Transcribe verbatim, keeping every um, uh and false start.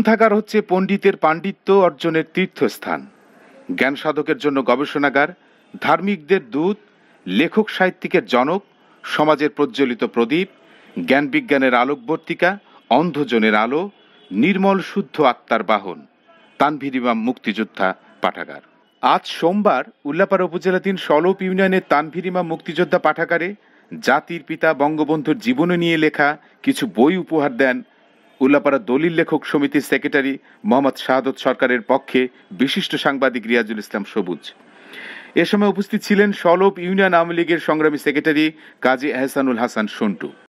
গ্রন্থাগার হচ্ছে পণ্ডিতের পাণ্ডিত্য অর্জনের তীর্থস্থান, জ্ঞান সাধকের জন্য গবেষণাগার, ধার্মিকদের দূত, লেখক সাহিত্যিকের জনক, সমাজের প্রজ্বলিত প্রদীপ, জ্ঞান বিজ্ঞানের আলোকবর্তিকা, অন্ধজনের আলো, নির্মল শুদ্ধ আত্মার বাহন। তানভীর ইমাম মুক্তিযোদ্ধা পাঠাগার। আজ সোমবার উল্লাপাড়া উপজেলাধীন সলপ ইউনিয়নের তানভীর ইমাম মুক্তিযোদ্ধা পাঠাগারে জাতির পিতা বঙ্গবন্ধুর জীবনী নিয়ে লেখা কিছু বই উপহার দেন উল্লাপাড়া দলিল লেখক সমিতির সেক্রেটারি মোহাম্মদ শাহাদত সরকারের পক্ষে বিশিষ্ট সাংবাদিক রিয়াজুল ইসলাম সবুজ। এ সময় উপস্থিত ছিলেন সলপ ইউনিয়ন আওয়ামী লীগের সংগ্রামী সেক্রেটারি কাজী এহসানুল হাসান সন্টু।